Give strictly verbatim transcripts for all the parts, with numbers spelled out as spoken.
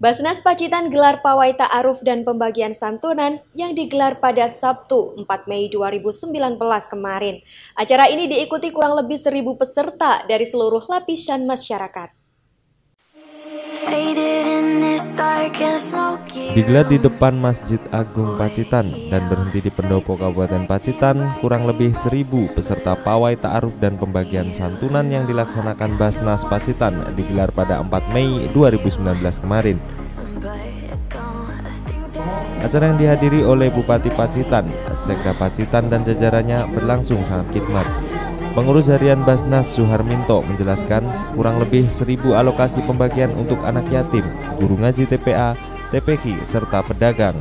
Basnas Pacitan gelar pawai ta'aruf dan pembagian santunan yang digelar pada Sabtu empat Mei dua ribu sembilan belas kemarin. Acara ini diikuti kurang lebih seribu peserta dari seluruh lapisan masyarakat. Digelar di depan Masjid Agung Pacitan dan berhenti di Pendopo Kabupaten Pacitan, kurang lebih seribu peserta pawai ta'aruf dan pembagian santunan yang dilaksanakan Basnas Pacitan digelar pada empat Mei dua ribu sembilan belas kemarin. Acara yang dihadiri oleh Bupati Pacitan, Sekda Pacitan dan jajarannya berlangsung sangat khidmat. Pengurus harian Basnas Suharminto menjelaskan kurang lebih seribu alokasi pembagian untuk anak yatim, guru ngaji T P A, T P Q, serta pedagang.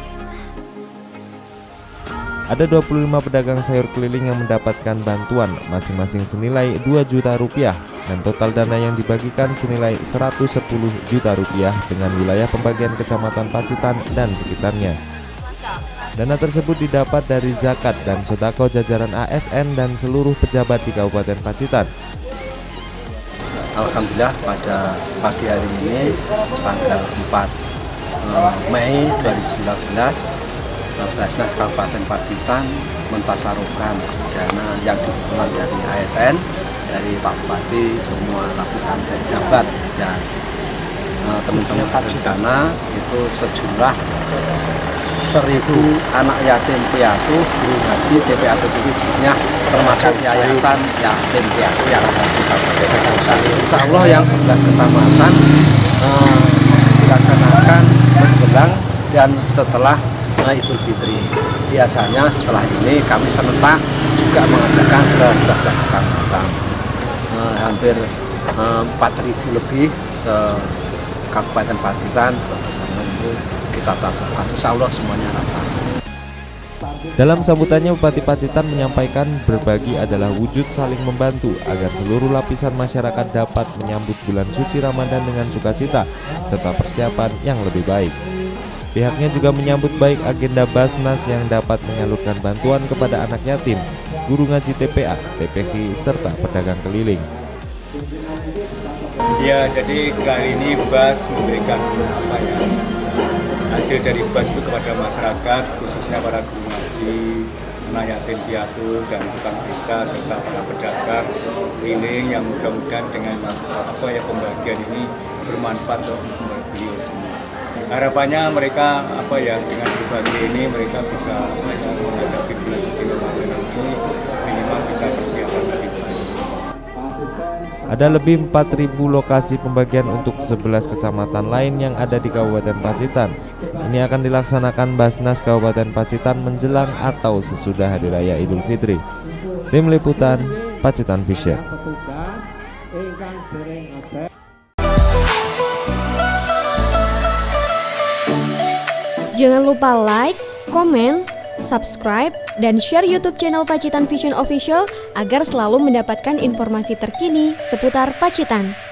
Ada dua puluh lima pedagang sayur keliling yang mendapatkan bantuan masing-masing senilai dua juta rupiah dan total dana yang dibagikan senilai seratus sepuluh juta rupiah dengan wilayah pembagian Kecamatan Pacitan dan sekitarnya. Dana tersebut didapat dari zakat dan sodako jajaran A S N dan seluruh pejabat di Kabupaten Pacitan. Alhamdulillah pada pagi hari ini tanggal empat Mei dua ribu sembilan belas Basnas Kabupaten Pacitan mentasarufkan dana yang dikumpulkan dari A S N, dari Pak Bupati, semua lapisan pejabat dan teman-teman di sana itu sejumlah seribu anak yatim piatu, guru ngaji, T P A T P Q-nya termasuk yayasan yatim piatu yang ada di Kabupaten Pacitan. Insya Allah yang sebelas kecamatan eh, dilaksanakan menjelang dan setelah eh, Idul Fitri. Biasanya setelah ini kami serentak juga mengadakan ke dua belas kecamatan, eh, hampir eh, empat ribu lebih se Kabupaten Pacitan bersama itu kita tasarufkan, insya Allah semuanya rata. Dalam sambutannya, Bupati Pacitan menyampaikan berbagi adalah wujud saling membantu agar seluruh lapisan masyarakat dapat menyambut bulan suci Ramadan dengan sukacita serta persiapan yang lebih baik. Pihaknya juga menyambut baik agenda Basnas yang dapat menyalurkan bantuan kepada anak yatim, guru ngaji T P A, T P Q, serta pedagang keliling. Ya, jadi kali ini Bas memberikan apa ya, hasil dari Bas itu kepada masyarakat, khususnya para guru ngaji, anak yatim piatu dan tukang desa serta para pedagang keliling yang mudah-mudahan dengan apa ya pembagian ini bermanfaat untuk beliau semua. Harapannya mereka apa ya dengan berbagi ini mereka bisa ya, menghadapi bulan suci Ramadan ini minimal bisa persiapan lebih baik. Ada lebih empat ribu lokasi pembagian untuk sebelas kecamatan lain yang ada di Kabupaten Pacitan. Ini akan dilaksanakan Basnas Kabupaten Pacitan menjelang atau sesudah Hari Raya Idul Fitri. Tim Liputan, Pacitan Vision. Jangan lupa like, komen, subscribe, dan share YouTube channel Pacitan Vision Official agar selalu mendapatkan informasi terkini seputar Pacitan.